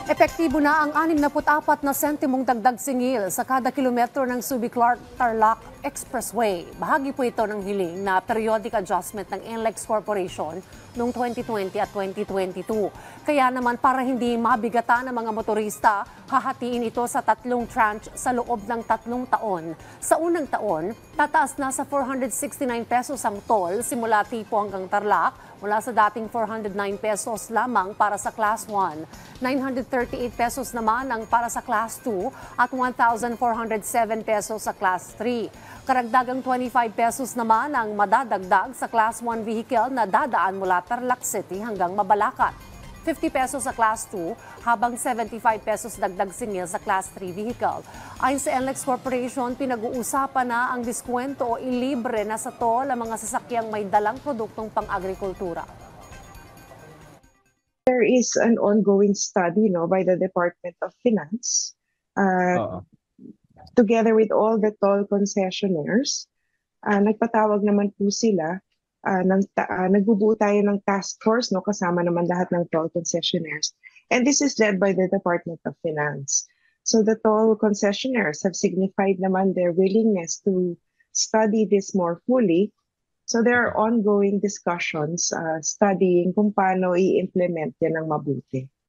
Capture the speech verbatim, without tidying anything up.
Epektibo na ang anim na apat na sentimong dagdag singil sa kada kilometro ng Subic-Tarlac Expressway. Bahagi po ito ng hiling na periodic adjustment ng N L E X Corporation noong twenty twenty at twenty twenty-two. Kaya naman para hindi mabigatan ng mga motorista, hahatiin ito sa tatlong tranche sa loob ng tatlong taon. Sa unang taon, tataas na sa four hundred sixty-nine pesos ang toll simula Tipo hanggang Tarlac, mula sa dating four hundred nine pesos lamang para sa Class one. nine hundred thirty-eight pesos naman ang para sa Class two at one thousand four hundred seven pesos sa Class three. Karagdagang twenty-five pesos naman ang madadagdag sa Class one vehicle na dadaan mula Tarlac City hanggang Mabalacat. fifty pesos sa Class two habang seventy-five pesos dagdag singil sa Class three vehicle. Ayon sa N L E X Corporation, pinag-uusapan na ang diskwento o ilibre na sa toll ang mga sasakyang may dalang produktong pang-agrikultura. There is an ongoing study no, by the Department of Finance uh, Oo. together with all the toll concessionaires. Uh, nagpatawag naman po sila, uh, ng, uh, nagbubuo tayo ng task force, no, kasama naman lahat ng toll concessionaires. And this is led by the Department of Finance. So the toll concessionaires have signified naman their willingness to study this more fully. So there are ongoing discussions, uh, studying kung paano i-implement yan ng mabuti.